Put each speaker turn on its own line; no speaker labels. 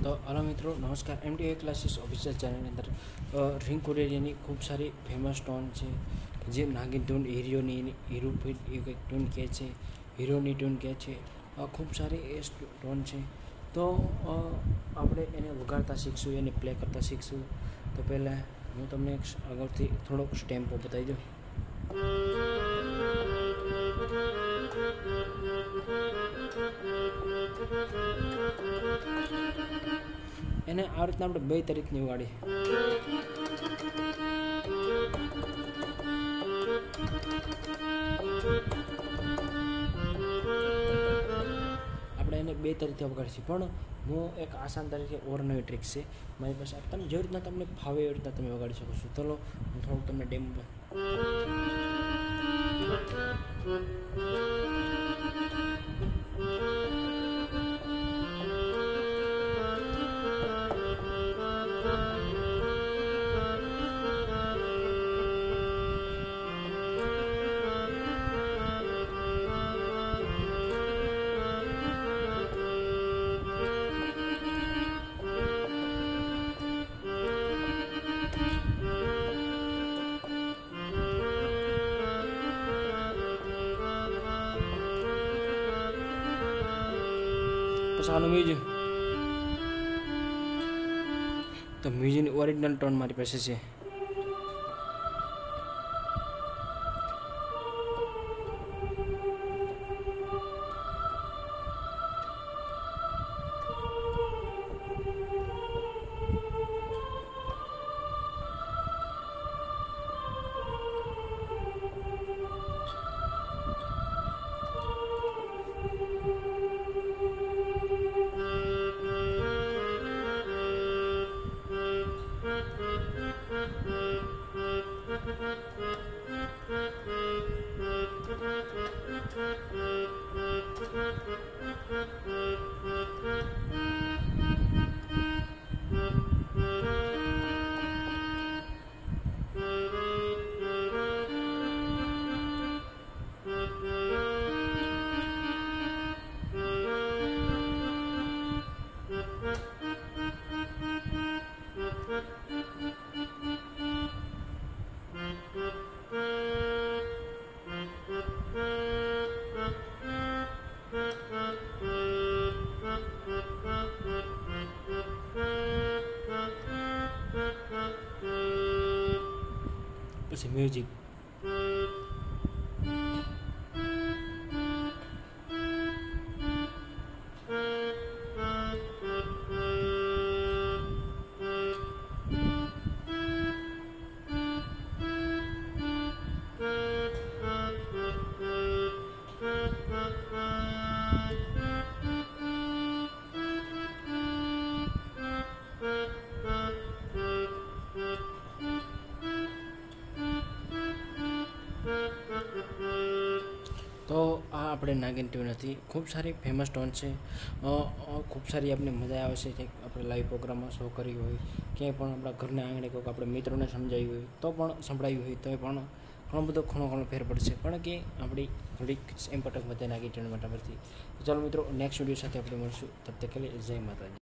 तो हेलो मित्रों नमस्कार MTA क्लासेस ऑफिशियल चैनल अंदर रिंग कोरियरियानी खूब सारी फेमस टोन है जे नागिन टून हीरोनी हीरो एक टून कहे छे हीरोनी टून कहे छे खूब सारी ए टोन है। तो આપણે એને વગાડતા શીખશું એને પ્લે કરતા શીખશું। તો પહેલાં હું તમને આગળથી થોડોક સ્ટેમ્પો બતાવી દઉં। એને આ રીતના આપણે બે તરીકની વગાડીએ। આપણે એને બે તરીકે વગાડીશું પણ હું એક આસાન તરીકે ઓર નવી ટ્રીક છે મારી પાસે તમે જે રીતના તમને ફાવે એવી રીતના તમે વગાડી શકો છો। ચલો હું થોડુંક તમને ડેમો સાનું મ્યુઝિક। તો મ્યુઝિકની ઓરિજિનલ ટોન મારી પાસે છે। પછી મ્યુઝિક तो आ આપણે નાગિન ટ્યુન હતી ખૂબ સારી ફેમસ ટોન છે। ખૂબ સારી આપણે મજા આવે છે કે આપણે લાઈવ પ્રોગ્રામમાં શો કરી હોય ક્યાંય પણ આપણા ઘરના આંગણે કોઈક આપણે મિત્રોને સમજાવી હોય તો પણ સંભળાવી હોય તો પણ ઘણો બધો ઘણો ફેર પડશે પણ કે આપણી થોડીક ઇમ્પોર્ટન્ટ વધે નાગિન ટ્યુન માટે પરથી। તો ચાલો મિત્રો નેક્સ્ટ વિડીયો સાથે આપણે મળશું તબ તક કે લીએ જય માતાજી।